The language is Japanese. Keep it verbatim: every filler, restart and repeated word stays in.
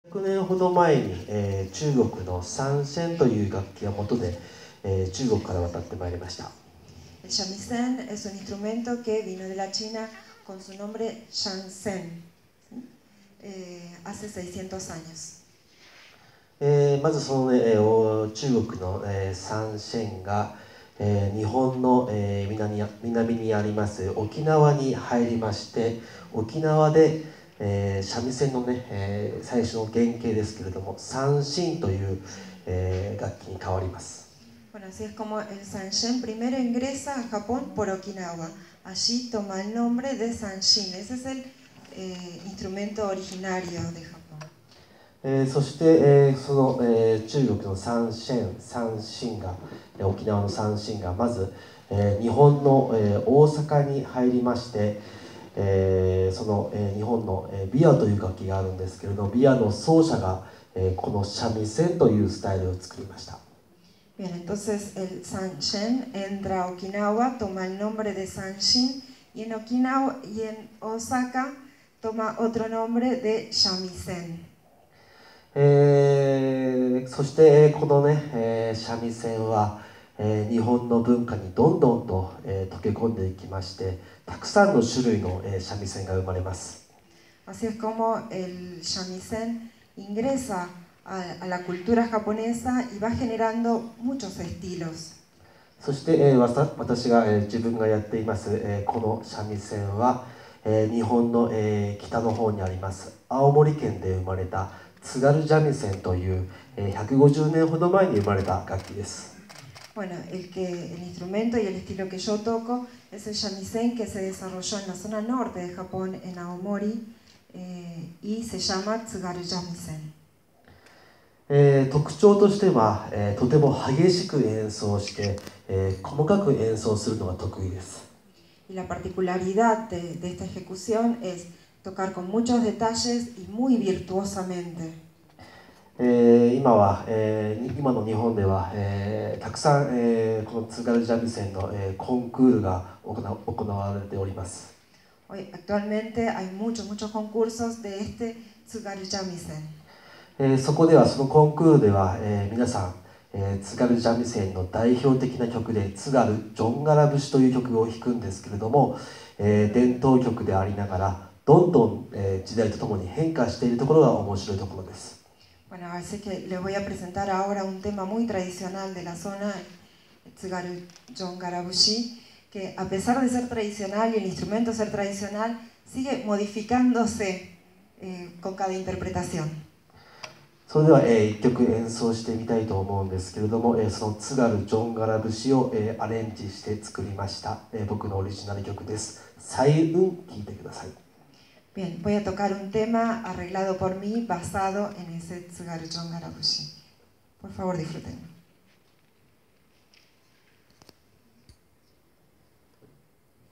ひゃくねんほど前に、えー、中国の三線という楽器が元で、えー、中国から渡ってまいりました。 El shamisen es un instrumento que vino de la China con su nombre shansen, ¿sí? eh, hace seiscientos años. えー、まずその、ね、えー、中国の、えー、三線が、えー、日本の、えー、南, 南にあります沖縄に入りまして、沖縄で、えー、三味線のね、えー、最初の原型ですけれども、三線という、えー、楽器に変わります。 Bueno, así es como el Sanshin primero ingresa a Japón por Okinawa. Allí toma el nombre de Sanshin. Ese es el eh, instrumento originario de Japón. えー、そして、えー、その、えー、中国の三線、三線が、えー、沖縄の三線がまず、えー、日本の、えー、大阪に入りまして、えー、その、えー、日本の、えー、ビアという楽器があるんですけれど、ビアの奏者が、えー、この三味線というスタイルを作りました。 Bien, entonces el Sanshin entra a Okinawa, toma el nombre de Sanshin, y en Okinawa y en Osaka toma otro nombre de shamisen. えー、そしてこのね、えー、三味線は、えー、日本の文化にどんどんと、えー、溶け込んでいきまして、たくさんの種類の、えー、三味線が生まれます。 Así es como el shamisen ingresa a, a la cultura japonesa y va generando muchos estilos. そして、えー、わた私が、えー、自分がやっています、えー、この三味線は、えー、日本の、えー、北の方にあります青森県で生まれた津軽三味線という、えー、ひゃくごじゅうねんほど前に生まれた楽器です。 Bueno, el, que, el instrumento y el estilo que yo toco es el shamisen que se desarrolló en la zona norte de Japón, en Aomori, eh, y se llama Tsugaru Shamisen. えー、特徴としては、えー、とても激しく演奏して、えー、細かく演奏するのが得意です。 Y la particularidad de, de esta ejecución es tocar con muchos detalles y muy virtuosamente. えー、今は、えー、今の日本では、えー、たくさん、えー、この津軽三味線の、えー、コンクールが行行われております。 Hoy, actualmente hay muchos, muchos concursos de este Tsugaru Shamisen. えー、そこではそのコンクールでは、えー、皆さん、えー、津軽三味線の代表的な曲で津軽ジョンガラ節という曲を弾くんですけれども、えー、伝統曲でありながらどんどん、えー、時代とともに変化しているところが面白いところです。 Bueno, así que les voy a presentar ahora un tema muy tradicional de la zona, Tsugaru Jongarabushi, que a pesar de ser tradicional y el instrumento ser tradicional, sigue modificándose eh, con cada interpretación. それでは、えー、一曲演奏してみたいと思うんですけれども、えー、その津軽ジョンガラ節を、えー、アレンジして作りました、えー、僕のオリジナル曲です。彩雲、聴いてください。 Bien, voy a tocar un tema arreglado por mí basado en ese Tsugaru Jongarabushi. Por favor, disfruten.